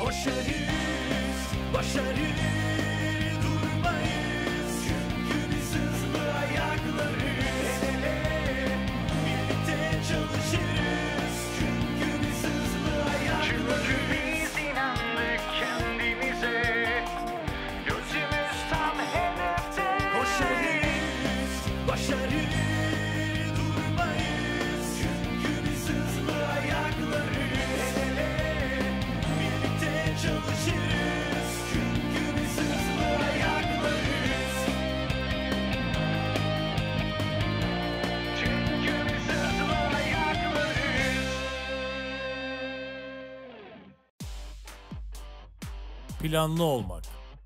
Koşarız, başarır durmayız. Çünkü biz hızlı ayaklarız. El ele, birlikte çalışırız. Çünkü biz hızlı ayaklarız. Çünkü biz inandık kendimize. Gözümüz tam hedefte. Koşarız, başarır durmayız. Çünkü biz hızlı ayaklarız. El ele, birlikte çalışırız. Çünkü biz hızlı ayaklarız. Çünkü biz hızlı ayaklarız. Planlı olmak.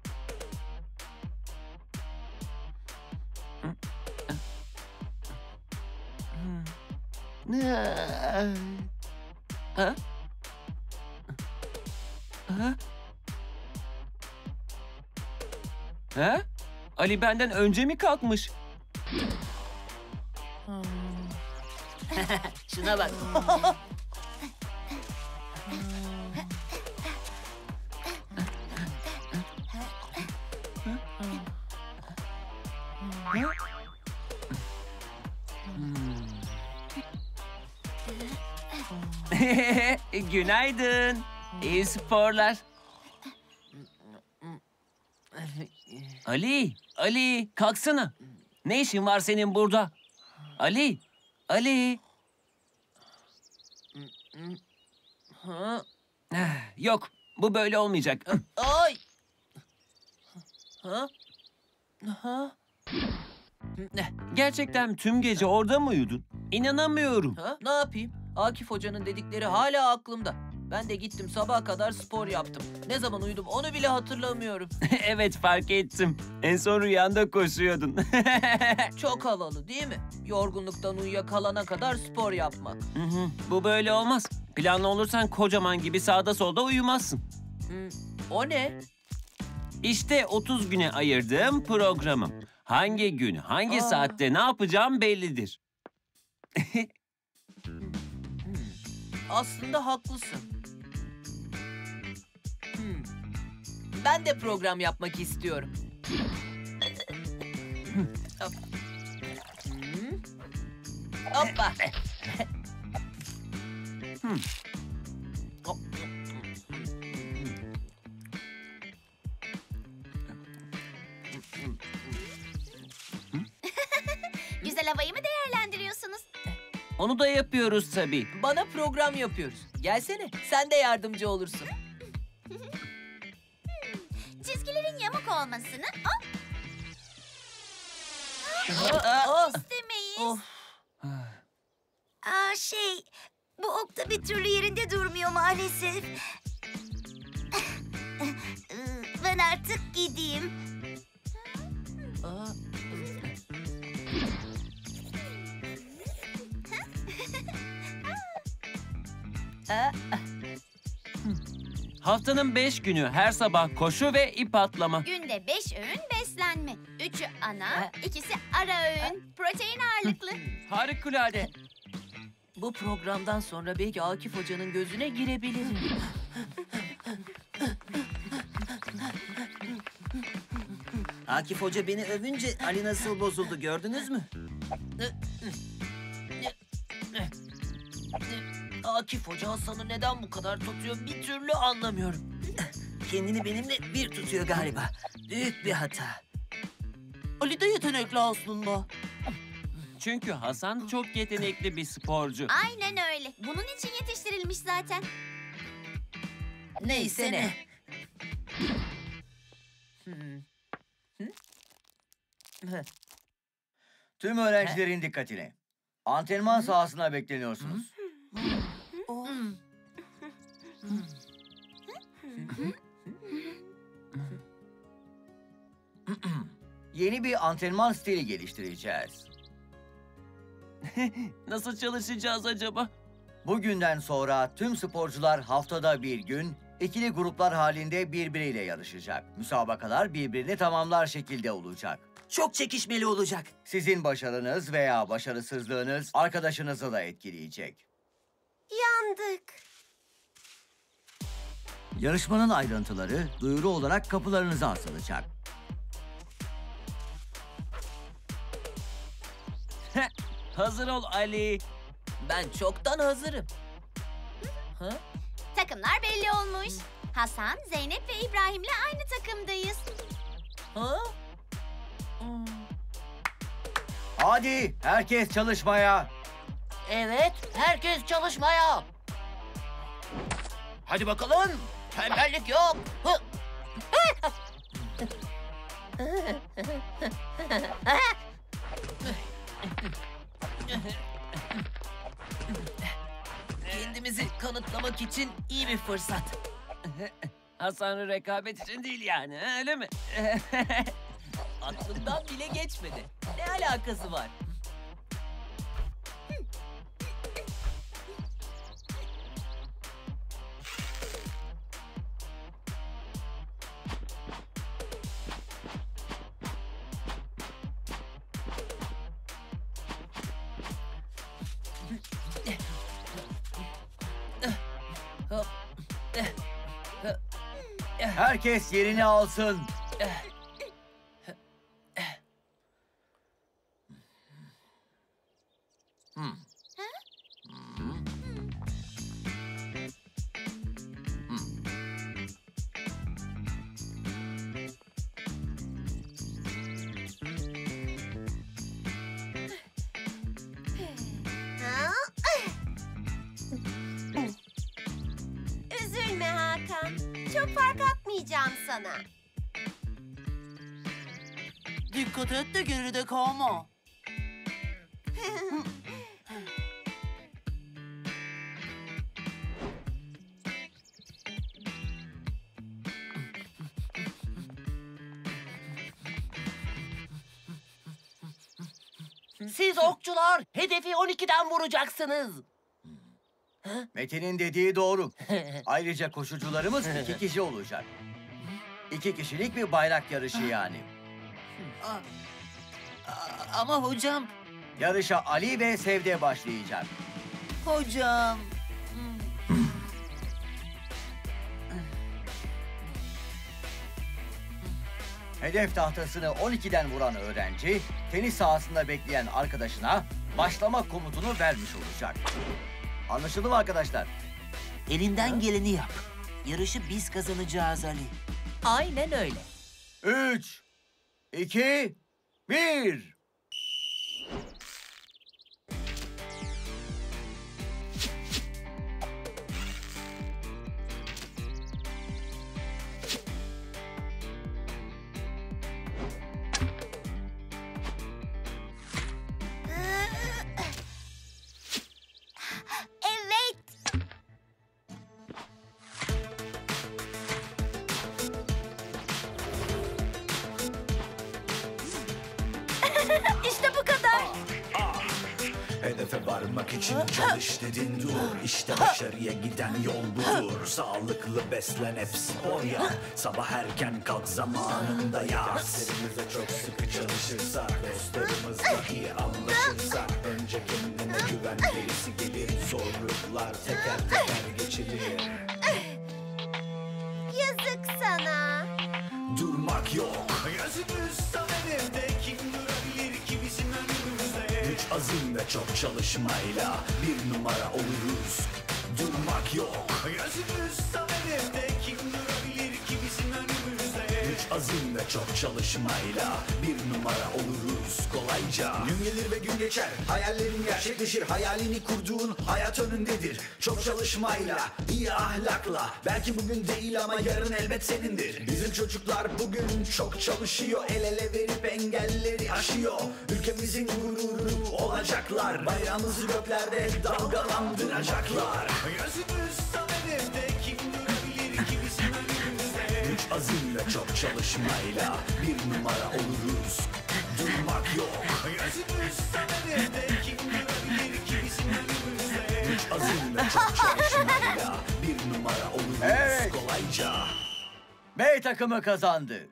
Ha? Ha? Ha? Ali benden önce mi kalkmış? Şuna bak. Günaydın. İyi sporlar. Ali, kalksana. Ne işin var senin burada? Ali. Yok, bu böyle olmayacak. Ay! Ha? Ha? Gerçekten tüm gece orada mı uyudun? İnanamıyorum. Ha? Ne yapayım? Akif Hoca'nın dedikleri hala aklımda. Ben de gittim sabaha kadar spor yaptım. Ne zaman uyudum onu bile hatırlamıyorum. Evet, fark ettim. En son rüyanda koşuyordun. Çok havalı değil mi? Yorgunluktan uyuyakalana kadar spor yapmak. Bu böyle olmaz. Planlı olursan kocaman gibi sağda solda uyumazsın. O ne? İşte 30 güne ayırdığım programım. Hangi gün, hangi saatte ne yapacağım bellidir. Aslında haklısın. Ben de program yapmak istiyorum. Hop. Hoppa. Hop. Güzel havayı mı değerlendiriyorsunuz? Onu da yapıyoruz tabii. Bana program yapıyoruz. Gelsene, sen de yardımcı olursun. Çizgilerin yamuk olmasını istemeyiz. Of. Bu okta bir türlü yerinde durmuyor maalesef. Ben artık gideyim. Aa. Haftanın 5 günü her sabah koşu ve ip atlama. Günde 5 öğün beslenme. 3'ü ana, 2'si ara öğün. Protein ağırlıklı. Harikulade. Bu programdan sonra belki Akif Hoca'nın gözüne girebilirim. Akif Hoca beni övünce Ali nasıl bozuldu gördünüz mü? Akif Hoca Hasan'ı neden bu kadar tutuyor bir türlü anlamıyorum. Kendini benimle bir tutuyor galiba. Büyük bir hata. Ali de yetenekli aslında. Çünkü Hasan çok yetenekli bir sporcu. Aynen öyle. Bunun için yetiştirilmiş zaten. Neyse ne. Tüm öğrencilerin dikkatine. Antrenman sahasına bekleniyorsunuz. Yeni bir antrenman stili geliştireceğiz. Nasıl çalışacağız acaba? Bugünden sonra tüm sporcular haftada bir gün ikili gruplar halinde birbiriyle yarışacak. Müsabakalar birbirini tamamlar şekilde olacak. Çok çekişmeli olacak. Sizin başarınız veya başarısızlığınız arkadaşınızı da etkileyecek. Yandık. Yarışmanın ayrıntıları duyuru olarak kapılarınıza asılacak. Hazır ol Ali. Ben çoktan hazırım. Ha? Takımlar belli olmuş. Hasan, Zeynep ve İbrahim'le aynı takımdayız. Ha? Hmm. Hadi herkes çalışmaya. Evet, herkes çalışmaya. Hadi bakalım. Tembellik yok. Hı. Kendimizi kanıtlamak için iyi bir fırsat. Hasan'ın rekabet için değil yani, öyle mi? Aklımdan bile geçmedi. Ne alakası var? Herkes yerini alsın. Üzülme Hakan. Çok fark atmayacağım sana. Dikkat et de geride kalma. Siz okçular hedefi 12'den vuracaksınız. Metin'in dediği doğru. Ayrıca koşucularımız 2 kişi olacak. 2 kişilik bir bayrak yarışı yani. Ama hocam, Yarışa Ali ve Sevde başlayacak. hocam. Hedef tahtasını 12'den vuran öğrenci, tenis sahasında bekleyen arkadaşına başlama komutunu vermiş olacak. Anlaşıldı mı arkadaşlar? Elinden geleni yap. Yarışı biz kazanacağız Ali. Aynen öyle. 3, 2, 1. Evet. İşte bu kadar. Hedefe varmak için çalış dedin dur. İşte başarıya giden yol budur. Sağlıklı beslen hep spor yap. Sabah erken kalk zamanında yat. Derslerimize çok sıkı çalışırsak, dostlarımızla iyi anlaşırsak, önce kendine güven, gerisi gelir. Zorluklar teker teker geçilir. Yazık sana. Durmak yok. Gözümüz tam hedefte, kim durabilir ki bizim önümüzde? Güç, azim ve çok çalışmayla bir numara oluruz. Durmak yok. Gözümüz tam hedefte, kim durabilir ki bizim önümüzde? Güç, azim ve çok çalışmayla bir numara oluruz kolayca. Gün gelir ve gün geçer, hayallerin gerçekleşir. Hayalini kurduğun hayat önündedir. Çok çalışmayla, iyi ahlakla, belki bugün değil ama yarın elbet senindir. Bizim çocuklar bugün çok çalışıyor, el ele verip engelleri aşıyor. Ülkemizin gururu olacaklar, bayrağımızı göklerde dalgalandıracaklar. Gözümüz tam hedefte, kim durabilir ki bizim önümüzde? Güç, azim ve çok çalışmayla bir numara oluruz. Durmak yok. Gözümüz tam hedefte, kim durabilir ki bizim önümüzde? Güç, azim ve çok çalışmayla bir numara oluruz Evet. kolayca. B takımı kazandı.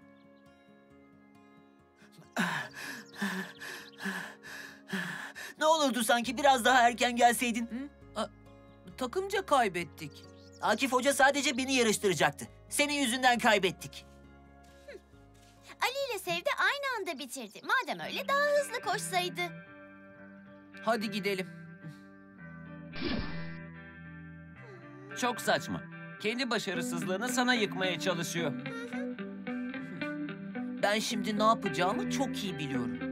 Ne olurdu sanki biraz daha erken gelseydin. Takımca kaybettik. Akif Hoca sadece beni yarıştıracaktı. Senin yüzünden kaybettik. Ali ile Sevde aynı anda bitirdi. Madem öyle daha hızlı koşsaydı. Hadi gidelim. Çok saçma. Kendi başarısızlığını sana yıkmaya çalışıyor. Ben şimdi ne yapacağımı çok iyi biliyorum.